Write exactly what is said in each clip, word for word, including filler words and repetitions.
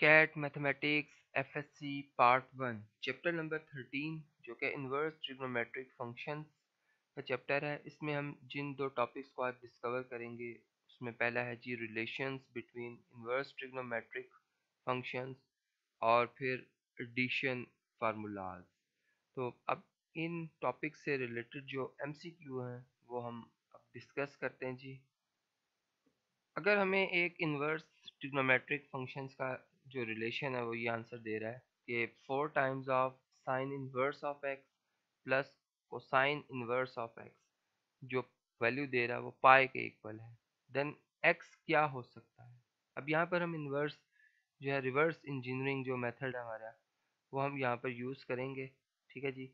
Ecat mathematics F S C part one chapter number thirteen जो कि inverse trigonometric functions का chapter है। इसमें हम जिन दो टॉपिक्स को आज डिस्कवर करेंगे उसमें पहला है जी relations between inverse trigonometric functions और फिर एडिशन फार्मूलाज। तो अब इन टॉपिक से रिलेटेड जो एम सी क्यू हैं वो हम अब डिस्कस करते हैं जी। अगर हमें एक इन्वर्स ट्रिग्नोमेट्रिक फंक्शंस का जो रिलेशन है वो ये आंसर दे रहा है कि four times of sine inverse of x plus cosine inverse of x जो वैल्यू दे रहा है वो पाई के इक्वल है, देन एक्स क्या हो सकता है। अब यहाँ पर हम इन्वर्स जो है रिवर्स इंजीनियरिंग जो मेथड है हमारा वो हम यहाँ पर यूज़ करेंगे, ठीक है जी।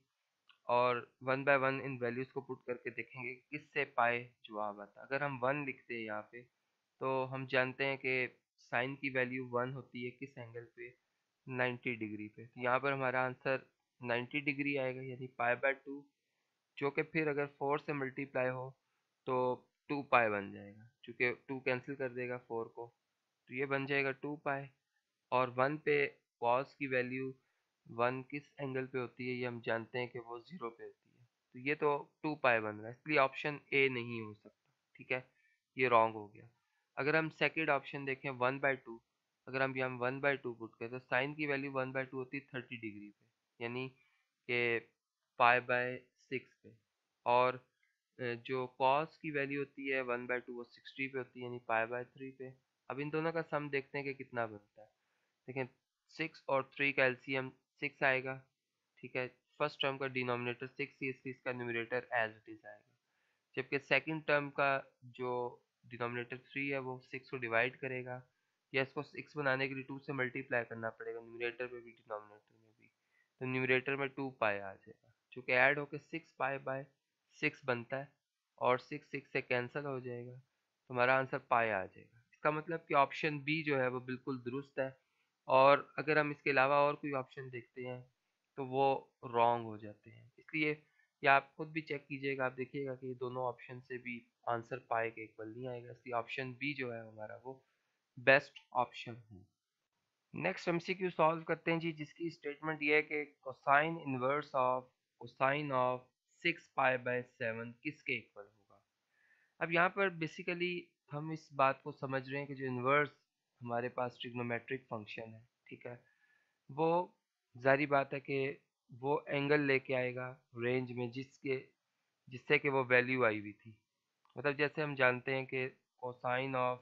और वन बाय वन इन वैल्यूज़ को पुट करके देखेंगे किससे पाए जवाब आता है। अगर हम वन लिखते हैं यहाँ पे तो हम जानते हैं कि साइन की वैल्यू वन होती है किस एंगल पे, नाइन्टी डिग्री पे। तो यहाँ पर हमारा आंसर नाइन्टी डिग्री आएगा यानी पाई बाय टू, जो कि फिर अगर फोर से मल्टीप्लाई हो तो टू पाई बन जाएगा, चूँकि टू कैंसिल कर देगा फोर को, तो ये बन जाएगा टू पाई। और वन पे कॉस की वैल्यू वन किस एंगल पे होती है ये हम जानते हैं कि वो ज़ीरो पे होती है, तो ये तो टू पाई बन रहा है, इसलिए ऑप्शन ए नहीं हो सकता, ठीक है, ये रॉन्ग हो गया। अगर हम सेकेंड ऑप्शन देखें वन बाई टू, अगर हम यहाँ वन बाई टू पुट करें तो साइन की वैल्यू वन बाई टू होती है थर्टी डिग्री पे यानी कि पाई बाय सिक्स पे, और अ, जो कॉस की वैल्यू होती है वन बाई टू वो सिक्सटी पे होती है यानी पाई बाय थ्री पे। अब इन दोनों का सम देखते हैं कि कितना बनता है। देखें सिक्स और थ्री का एलसीएम सिक्स आएगा, ठीक है। फर्स्ट टर्म का डिनोमिनेटर सिक्स है इसलिए इसका न्यूमरेटर एज इट इज आएगा, जबकि सेकंड टर्म का जो डिनोमिनेटर थ्री है वो सिक्स को डिवाइड करेगा, या इसको सिक्स बनाने के लिए टू से मल्टीप्लाई करना पड़ेगा न्यूमरेटर में भी डिनोमिनेटर में भी, तो न्यूमरेटर में टू पाई आ जाएगा, चूँकि ऐड होकर सिक्स पाई बाय सिक्स बनता है और सिक्स सिक्स से कैंसिल हो जाएगा, तो हमारा आंसर पाई आ जाएगा। इसका मतलब कि ऑप्शन बी जो है वो बिल्कुल दुरुस्त है, और अगर हम इसके अलावा और कोई ऑप्शन देखते हैं तो वो रॉन्ग हो जाते हैं। इसलिए या आप खुद भी चेक कीजिएगा, आप देखिएगा कि दोनों ऑप्शन से भी आंसर पाए के इक्वल नहीं आएगा, इसलिए ऑप्शन बी जो है हमारा वो बेस्ट ऑप्शन है। नेक्स्ट एमसीक्यू सॉल्व करते हैं जी, जिसकी स्टेटमेंट ये है कि cosine inverse of cosine of six pi by seven किसके इक्वल होगा। अब यहाँ पर बेसिकली हम इस बात को समझ रहे हैं कि जो इन्वर्स हमारे पास ट्रिग्नोमेट्रिक फंक्शन है, ठीक है, वो जारी बात है कि वो एंगल लेके आएगा रेंज में जिसके जिससे कि वो वैल्यू आई हुई थी। मतलब जैसे हम जानते हैं कि cosine of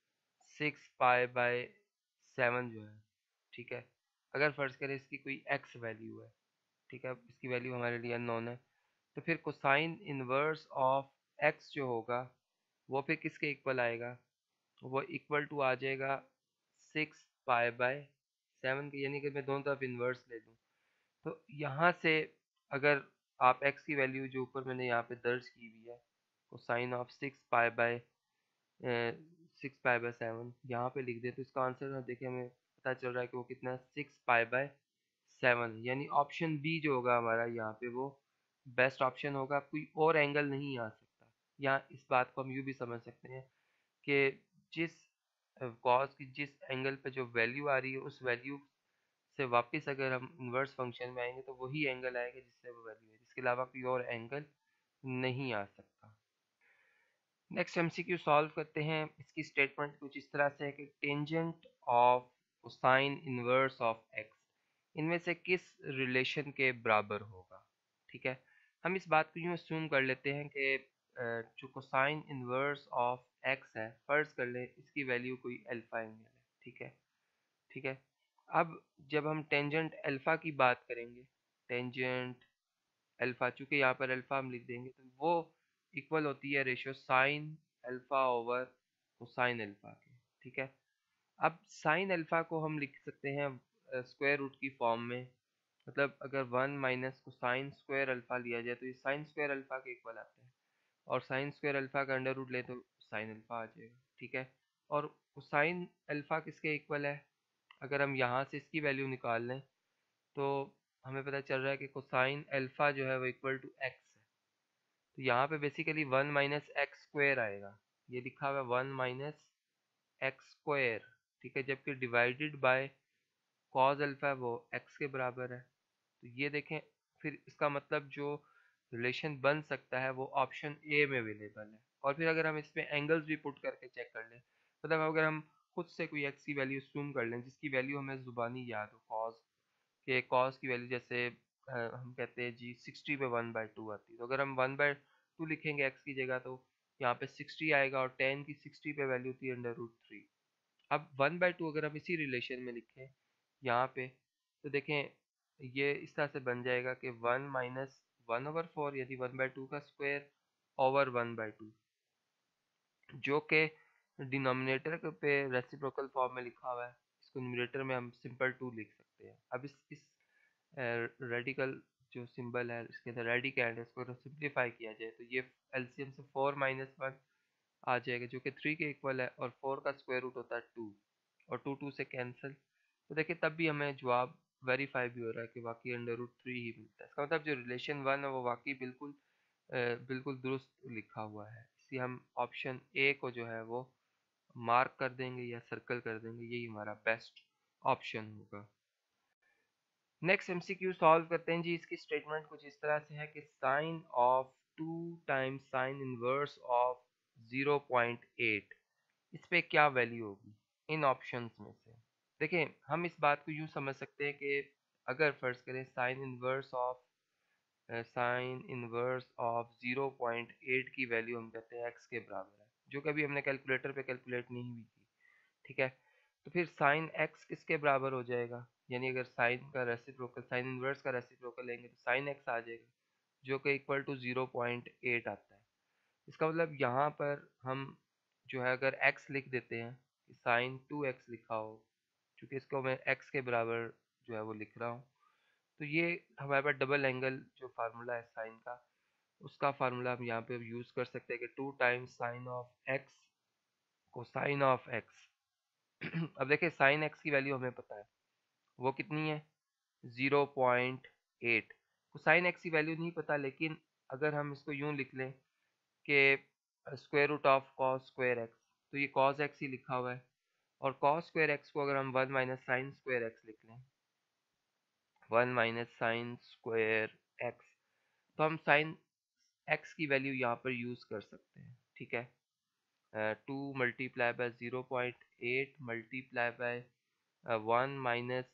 six pi by seven जो है, ठीक है, अगर फर्ज करें इसकी कोई एक्स वैल्यू है, ठीक है, इसकी वैल्यू हमारे लिए अननोन है, तो फिर कोसाइन इनवर्स ऑफ एक्स जो होगा वो फिर किसके इक्वल आएगा, वो इक्वल टू आ जाएगा सिक्स पाई बाय सेवन के, यानी कि मैं दोनों तरफ इन्वर्स ले लूँ तो यहाँ से अगर आप x की वैल्यू जो ऊपर मैंने यहाँ पे दर्ज की हुई है cosine of six pi by six pi by seven यहाँ पे लिख दे तो इसका आंसर ना देखिए हमें पता चल रहा है कि वो कितना है सिक्स पाई बाय सेवन, यानी ऑप्शन बी जो होगा हमारा यहाँ पे वो बेस्ट ऑप्शन होगा, कोई और एंगल नहीं आ सकता। यहाँ इस बात को हम यूँ भी समझ सकते हैं कि जिस कॉस की जिस एंगल पे जो वैल्यू आ रही है उस वैल्यू से वापस अगर हम इन्वर्स फंक्शन में आएंगे तो वही एंगल आएगा जिससे वो वैल्यू है, जिसके अलावा कोई और एंगल नहीं आ सकता। नेक्स्ट एमसीक्यू सॉल्व करते हैं। इसकी स्टेटमेंट कुछ इस तरह से है कि tangent of cosine inverse of X इनमें से किस रिलेशन के बराबर होगा, ठीक है। हम इस बात को यूँ अस्यूम कर लेते हैं कि जो कोसाइन इनवर्स ऑफ एक्स है, फर्ज कर ले इसकी वैल्यू कोई अल्फा एंगल है, ठीक है, ठीक है। अब जब हम टेंजेंट अल्फा की बात करेंगे, टेंजेंट अल्फा, चूंकि यहाँ पर अल्फा हम लिख देंगे तो वो इक्वल होती है ratio sine alpha over cosine alpha के, ठीक है। अब साइन अल्फा को हम लिख सकते हैं स्क्वायर रूट की फॉर्म में, मतलब अगर one minus cosine square alpha लिया जाए तो ये साइन स्क्वायर अल्फा के इक्वल आता है, और साइन स्क्वायर अल्फा का अंडर रूट ले तो साइन अल्फा आ जाएगा, ठीक है। और कोसाइन अल्फा किसके इक्वल है, अगर हम यहाँ से इसकी वैल्यू निकाल लें तो हमें पता चल रहा है कि कोसाइन अल्फा जो है वो इक्वल टू एक्स है, तो यहाँ पे basically one minus X square आएगा, ये लिखा हुआ है वन माइनस एक्स स्क्वायर, ठीक है, जबकि डिवाइडेड बाय कॉज अल्फा है वो एक्स के बराबर है। तो ये देखें, फिर इसका मतलब जो रिलेशन बन सकता है वो ऑप्शन ए में अवेलेबल है। और फिर अगर हम इसमें एंगल्स भी पुट करके चेक कर लें, मतलब अगर हम खुद से कोई एक्स की वैल्यू assume कर लें जिसकी वैल्यू हमें जुबानी याद हो, कॉज के कॉज की वैल्यू जैसे अ, हम कहते हैं जी सिक्सटी पे वन बाई टू आती है, तो अगर हम वन बाई टू लिखेंगे एक्स की जगह तो यहाँ पे सिक्सटी आएगा, और टेन की सिक्सटी पे वैल्यू थी अंडर रूट थ्री। अब वन बाई टू अगर हम इसी रिलेशन में लिखें यहाँ पे, तो देखें ये इस तरह से बन जाएगा कि one minus one over four, यानी वन बाई टू का square over one by two, जो कि डिनोमिनेटर पे रेसिप्रोकल फॉर्म में लिखा हुआ है। इसको न्यूमरेटर में हम सिंपल टू लिख सकते हैं। अब इस इस रेडिकल जो सिंबल है इसके अंदर रेडिकैंड है, इसको सिंप्लीफाई किया जाए तो ये एलसीएम से फोर माइनस वन आ जाएगा जो कि थ्री के इक्वल है, और फोर का स्क्वायर रूट होता है टू, और टू टू से कैंसिल। तो देखिए तब भी हमें जवाब वेरीफाई भी हो रहा है कि वाकई अंडर रूट थ्री ही मिलता है। इसका मतलब जो रिलेशन वन है वो वाकई बिल्कुल अ, बिल्कुल दुरुस्त लिखा हुआ है। इसलिए हम ऑप्शन ए को जो है वो मार्क कर देंगे या सर्कल कर देंगे, यही हमारा बेस्ट ऑप्शन होगा। नेक्स्ट एमसीक्यू सॉल्व करते हैं जी। इसकी स्टेटमेंट कुछ इस तरह से है कि sine of two times sine inverse of zero point eight, इस पे क्या वैल्यू होगी इन ऑप्शंस में से। देखिए हम इस बात को यूँ समझ सकते हैं कि अगर फर्ज करें sine inverse of sine inverse of zero point eight की वैल्यू हम कहते हैं एक्स के बराबर है, जो कभी हमने कैलकुलेटर पे कैलकुलेट नहीं हुई थी, ठीक है। तो फिर साइन एक्स किसके बराबर हो जाएगा, यानी अगर साइन का रेसिप्रोकल साइन इनवर्स का रेसिप्रोकल लेंगे तो साइन एक्स आ जाएगा, जो कि equal to zero point eight आता है। इसका मतलब यहाँ पर हम जो है अगर x लिख देते हैं, साइन टू एक्स लिखा हो, क्योंकि इसको मैं x के बराबर जो है वो लिख रहा हूँ, तो ये हमारे पास डबल एंगल जो फार्मूला है साइन का, उसका फार्मूला हम यहाँ पे यूज़ कर सकते हैं कि two times sine of X को साइन ऑफ एक्स। अब देखिए साइन एक्स की वैल्यू हमें पता है वो कितनी है, ज़ीरो पॉइंट एट। तो साइन एक्स की वैल्यू नहीं पता, लेकिन अगर हम इसको यूँ लिख लें कि square root of cos square X, तो ये कॉस एक्स ही लिखा हुआ है, और कॉस स्क्वायर एक्स को अगर हम one minus sine square X लिख लें, one minus sine square X, तो हम साइन एक्स की वैल्यू यहाँ पर यूज़ कर सकते हैं, ठीक है। Two multiply by zero point eight multiply by one minus,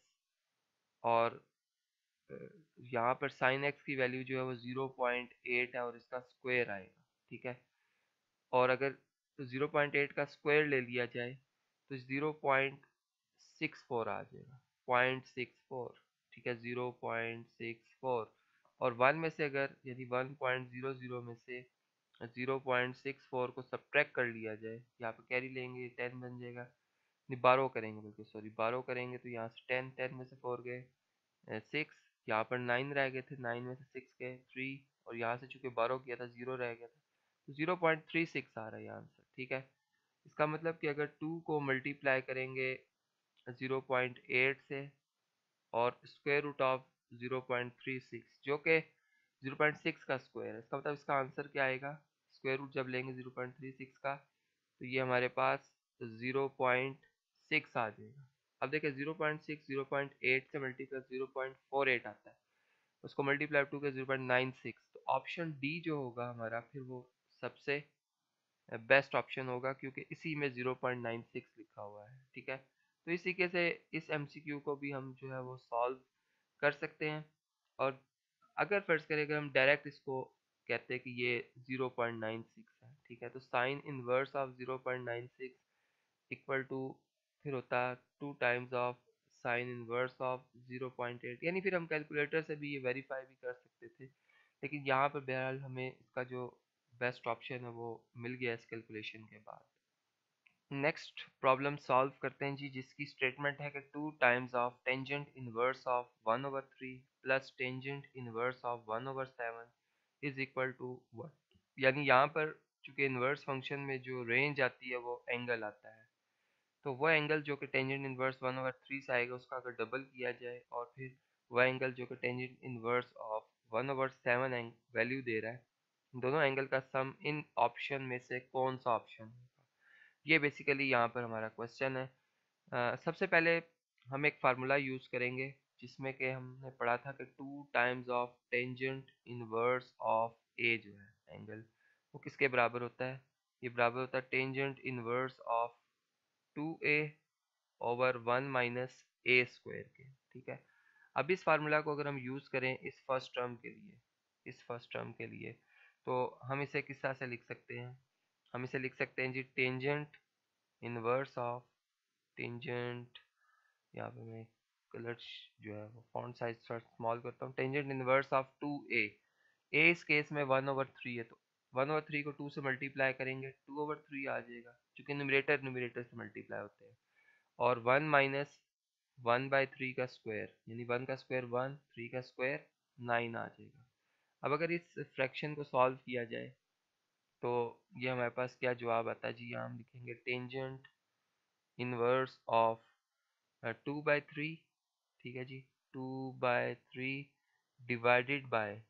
और अ, यहाँ पर साइन एक्स की वैल्यू जो है वो ज़ीरो पॉइंट एट है और इसका स्क्वायर आएगा, ठीक है। और अगर ज़ीरो पॉइंट एट का स्क्वायर ले लिया जाए तो ज़ीरो पॉइंट सिक्स फोर आ जाएगा, पॉइंट सिक्स फोर, ठीक है, ज़ीरो पॉइंट सिक्स फोर। और वन में से अगर यानी वन पॉइंट ज़ीरो ज़ीरो में से ज़ीरो पॉइंट सिक्स फोर को सब्ट्रैक्ट कर लिया जाए, यहाँ पे कैरी लेंगे टेन बन जाएगा, नहीं बारह करेंगे बल्कि सॉरी बारह करेंगे, तो यहाँ से टेन, टेन में से फोर गए सिक्स, यहाँ पर नाइन रह गए थे, नाइन में से सिक्स गए थ्री, और यहाँ से चूंकि बारह किया था जीरो रह गया था, तो ज़ीरो पॉइंट थ्री सिक्स आ रहा है आंसर, ठीक है। इसका मतलब कि अगर टू को मल्टीप्लाई करेंगे ज़ीरो पॉइंट एट से और square root of zero point three six, जो कि ज़ीरो पॉइंट सिक्स का स्क्वायर है, इसका मतलब इसका आंसर क्या आएगा, स्क्वायर रूट जब लेंगे ज़ीरो पॉइंट थ्री सिक्स का, तो ये हमारे पास ज़ीरो पॉइंट सिक्स आ जाएगा। अब देखिए zero point six zero point eight से multiply zero point four eight आता है, उसको मल्टीप्लाई टू के ज़ीरो पॉइंट नाइन सिक्स, तो ऑप्शन डी जो होगा हमारा फिर वो सबसे बेस्ट ऑप्शन होगा, क्योंकि इसी में ज़ीरो पॉइंट नाइन सिक्स लिखा हुआ है, ठीक है। तो इस तरीके से इस एमसीक्यू को भी हम जो है वो सॉल्व कर सकते हैं। और अगर फर्ज करें अगर हम डायरेक्ट इसको कहते हैं कि ये ज़ीरो पॉइंट नाइन सिक्स है, ठीक है, तो sine inverse of zero point nine six equal to फिर होता है two times of sine inverse of zero point eight, यानी फिर हम कैलकुलेटर से भी ये वेरीफाई भी कर सकते थे, लेकिन यहाँ पर बहरहाल हमें इसका जो बेस्ट ऑप्शन है वो मिल गया इस कैलकुलेशन के बाद। नेक्स्ट प्रॉब्लम सॉल्व करते हैं जी, जिसकी स्टेटमेंट है कि two times of tangent inverse of one over three plus tangent inverse of one over seven is equal to one, यानी यहाँ पर चूंकि इनवर्स फंक्शन में जो रेंज आती है वो एंगल आता है, तो वह एंगल जो कि tangent inverse one over three से आएगा उसका अगर डबल किया जाए, और फिर वह एंगल जो कि tangent inverse of one over seven value दे रहा है, दोनों एंगल का सम इन ऑप्शन में से कौन सा ऑप्शन होगा, ये बेसिकली यहाँ पर हमारा क्वेश्चन है। अ, सबसे पहले हम एक फार्मूला यूज़ करेंगे जिसमें कि हमने पढ़ा था कि two times of tangent inverse of A जो है एंगल, वो किसके बराबर होता है? ये बराबर होता है tangent inverse of two A over one minus A square के। ठीक है, अब इस फार्मूला को अगर हम यूज़ करें इस फर्स्ट टर्म के लिए, इस फर्स्ट टर्म के लिए तो हम इसे किस तरह से लिख सकते हैं? हम इसे लिख सकते हैं जी टेंजेंट इनवर्स ऑफ टेंजेंट, यहाँ पे मैं कलर जो है वो फॉन्ट साइज थोड़ा स्मॉल करता हूँ। Tangent inverse of two A, A इस केस में वन ओवर थ्री है, तो वन ओवर थ्री को टू से मल्टीप्लाई करेंगे, टू ओवर थ्री आ जाएगा क्योंकि न्यूमरेटर न्यूमरेटर से मल्टीप्लाई होते हैं। और one minus one by three का स्क्वायर, यानी वन का स्क्वायर वन, थ्री का स्क्वायर नाइन आ जाएगा। अब अगर इस फ्रैक्शन को सॉल्व किया जाए तो ये हमारे पास क्या जवाब आता है जी? यहाँ हम लिखेंगे tangent inverse of two by three, ठीक है जी, two by three divided by,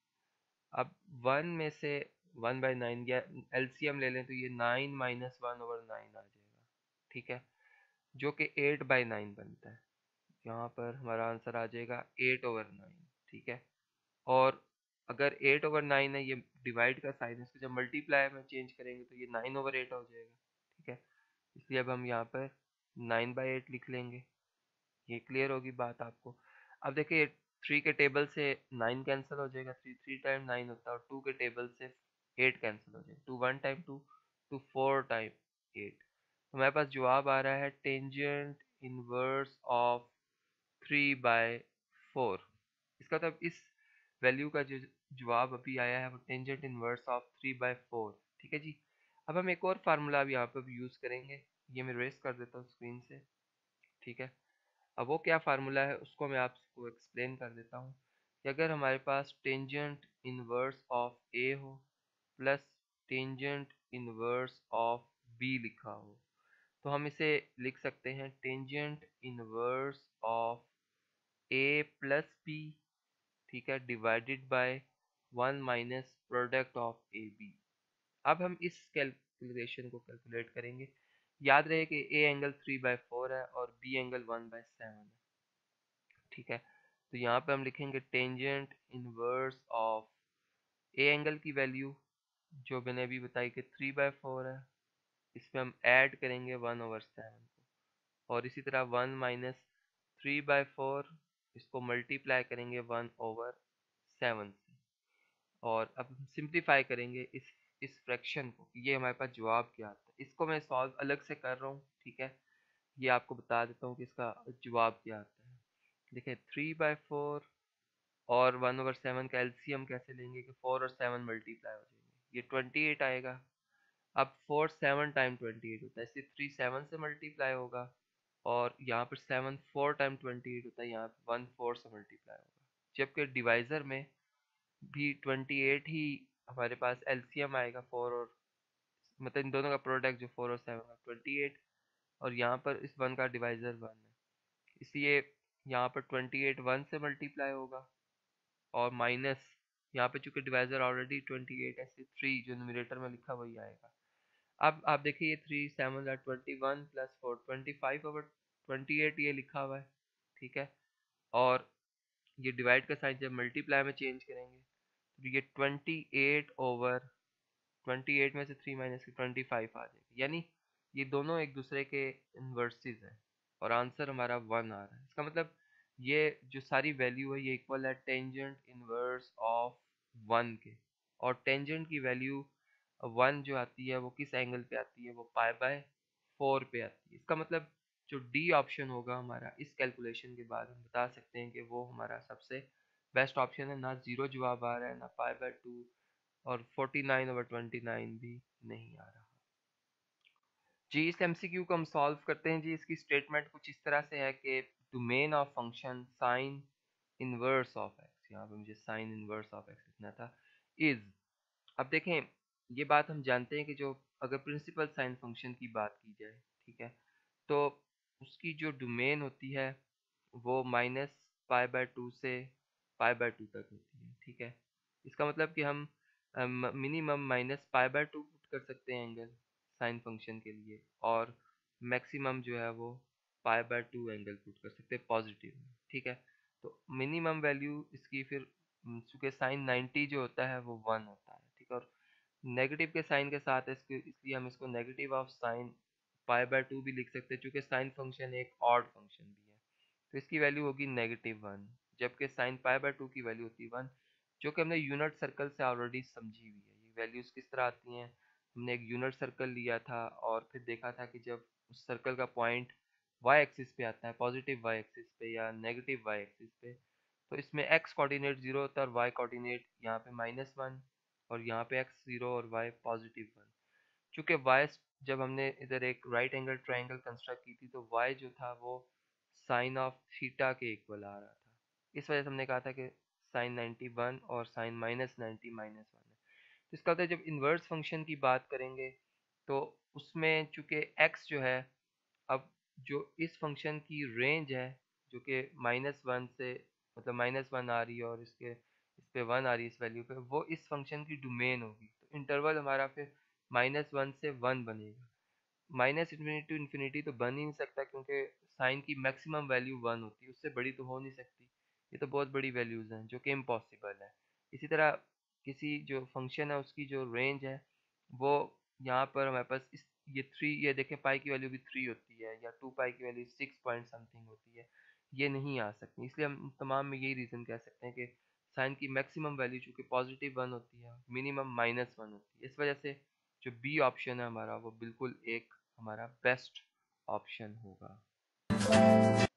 अब वन में से वन बाई नाइन या एलसीएम ले लें तो ये nine minus one over nine आ जाएगा। ठीक है, जो कि एट बाई नाइन बनता है। यहाँ पर हमारा आंसर आ जाएगा एट ओवर नाइन। ठीक है, और अगर एट ओवर नाइन है, ये डिवाइड का साइन है, इसको जब मल्टीप्लाई में चेंज करेंगे तो ये नाइन ओवर एट हो जाएगा। ठीक है, इसलिए अब हम यहाँ पर नाइन बाई एट लिख लेंगे। ये क्लियर होगी बात आपको? अब देखिए थ्री के टेबल से नाइन कैंसिल हो जाएगा, थ्री थ्री टाइम नाइन होता है, और टू के टेबल से एट कैंसिल हो जाएगा, two one time two, two four time eight. तो हमारे पास जवाब आ रहा है tangent inverse of three by four. इसका मतलब इस वैल्यू का जो जवाब अभी आया है वो tangent inverse of three by four. ठीक है जी, अब हम एक और फार्मूला भी यहाँ पर यूज़ करेंगे, ये मैं रेस कर देता हूँ स्क्रीन से। ठीक है, अब वो क्या फार्मूला है उसको मैं आपको एक्सप्लेन कर देता हूँ कि अगर हमारे पास टेंजेंट इनवर्स ऑफ ए हो plus tangent inverse of B लिखा हो तो हम इसे लिख सकते हैं tangent inverse of A plus B, ठीक है, divided by one minus product of A B. अब हम इस कैलकुलेशन को कैलकुलेट करेंगे। याद रहे कि A angle three by four है और B angle one by seven है। ठीक है, तो यहाँ पे हम लिखेंगे tangent inverse of A angle की वैल्यू जो मैंने अभी बताई कि थ्री बाय फोर है, इसमें हम ऐड करेंगे वन ओवर सेवन को, और इसी तरह one minus three by four, इसको मल्टीप्लाई करेंगे वन ओवर सेवन से, और अब हम सिंप्लीफाई करेंगे इस इस फ्रैक्शन को। ये हमारे पास जवाब क्या आता है, इसको मैं सॉल्व अलग से कर रहा हूँ। ठीक है, ये आपको बता देता हूँ कि इसका जवाब क्या आता है। देखिए थ्री बाय फोर और वन ओवर सेवन का एलसीएम कैसे लेंगे कि फोर और सेवन मल्टीप्लाई हो जाएंगे, ये ट्वेंटी एट आएगा। अब four seven time twenty eight होता है, इसलिए थ्री सेवन से मल्टीप्लाई होगा, और यहाँ पर seven four time twenty eight होता है, यहाँ पर वन फोर से मल्टीप्लाई होगा। जबकि डिवाइज़र में भी ट्वेंटी एट ही हमारे पास एलसीएम आएगा, फोर और मतलब इन दोनों का प्रोडक्ट जो फोर और सेवन का ट्वेंटी एट, और यहाँ पर इस वन का डिवाइज़र वन है, इसलिए यहाँ पर ट्वेंटी एट वन से मल्टीप्लाई होगा, और माइनस यहाँ पे चूंकि डिवाइजर ऑलरेडी ट्वेंटी एट है, थ्री जो न्यूमरेटर में लिखा वही आएगा। अब आप देखिए ये थ्री सेवन या twenty one plus four twenty five over twenty eight ये लिखा हुआ है। ठीक है, और ये डिवाइड का साइन जब मल्टीप्लाई में चेंज करेंगे तो ये twenty eight over twenty eight में से थ्री माइनस ट्वेंटी फाइव आ जाएगा, यानी ये दोनों एक दूसरे के इन्वर्सेस हैं, और आंसर हमारा वन आ रहा है। इसका मतलब ये जो सारी वैल्यू है ये इक्वल है टेंजेंट इनवर्स ऑफ वन के, और टेंजेंट की वैल्यू वन जो आती है वो किस एंगल पे आती है? वो पाई बाय फोर पे आती है। इसका मतलब जो डी ऑप्शन होगा हमारा इस कैलकुलेशन के बाद हम बता सकते हैं कि वो हमारा सबसे बेस्ट ऑप्शन है। ना जीरो जवाब आ रहा है, ना पाई बाय टू, और forty nine over twenty nine भी नहीं आ रहा। जी इस एमसीक्यू को हम सॉल्व करते हैं जी। इसकी स्टेटमेंट कुछ इस तरह से है कि domain of function sine inverse of X, यहाँ पे मुझे साइन इनवर्स ऑफ एक्स लिखना था, इज। अब देखें ये बात हम जानते हैं कि जो अगर प्रिंसिपल साइन फंक्शन की बात की जाए, ठीक है, तो उसकी जो डोमेन होती है वो माइनस पाई बाय टू से पाई बाय टू तक होती है। ठीक है, इसका मतलब कि हम minimum minus pi by two put कर सकते हैं एंगल साइन फंक्शन के लिए, और मैक्सिमम जो है वो pi by two angle put कर सकते हैं पॉजिटिव में, ठीक है। तो मिनिमम वैल्यू इसकी फिर हम्म, चूंकि साइन नाइन्टी जो होता है वो वन होता है, ठीक है। और नेगेटिव के साइन के साथ है इसके, इसलिए हम इसको negative of sine pi by two भी लिख सकते हैं, चूंकि साइन फंक्शन एक ऑड फंक्शन भी है। तो इसकी वैल्यू होगी नेगेटिव वन, जबकि साइन पाई बाय टू की वैल्यू होती है वन, जो कि हमने यूनिट सर्कल से ऑलरेडी समझी हुई है। ये वैल्यूज किस तरह आती हैं, हमने एक यूनिट सर्कल लिया था और फिर देखा था कि जब उस सर्कल का पॉइंट वाई एक्सिस पे आता है, पॉजिटिव वाई एक्सिस पे या नेगेटिव वाई एक्सिस पे, तो इसमें एक्स कोऑर्डिनेट जीरो होता है और वाई कोऑर्डिनेट यहाँ पे माइनस वन, और यहाँ पे एक्स जीरो और वाई पॉजिटिव वन। चूंकि वाई, जब हमने इधर एक राइट एंगल ट्रायंगल कंस्ट्रक्ट की थी तो वाई जो था वो साइन ऑफ थीटा के इक्वल आ रहा था। इस वजह से हमने कहा था कि साइन नाइन्टी वन और sine minus ninety minus one है। तो इसका मतलब जब इन्वर्स फंक्शन की बात करेंगे तो उसमें चूंकि एक्स जो है, अब जो इस फंक्शन की रेंज है जो कि माइनस वन से, मतलब माइनस वन आ रही है और इसके इस पे वन आ रही है इस वैल्यू पे, वो इस फंक्शन की डोमेन होगी। तो इंटरवल हमारा फिर माइनस वन से वन बनेगा। माइनस इन्फिनिटी टू इन्फिनिटी तो बन ही नहीं सकता, क्योंकि साइन की मैक्सिमम वैल्यू वन होती है, उससे बड़ी तो हो नहीं सकती। ये तो बहुत बड़ी वैल्यूज हैं जो कि इम्पॉसिबल है। इसी तरह किसी जो फंक्शन है उसकी जो रेंज है वो, यहाँ पर हमारे पास इस ये थ्री, ये देखें पाई की वैल्यू भी थ्री होती है या टू पाई की वैल्यू सिक्स पॉइंट समथिंग होती है, ये नहीं आ सकती। इसलिए हम तमाम में यही रीज़न कह सकते हैं कि साइन की मैक्सिमम वैल्यू चूँकि पॉजिटिव वन होती है, मिनिमम माइनस वन होती है। इस वजह से जो बी ऑप्शन है हमारा वो बिल्कुल एक हमारा बेस्ट ऑप्शन होगा।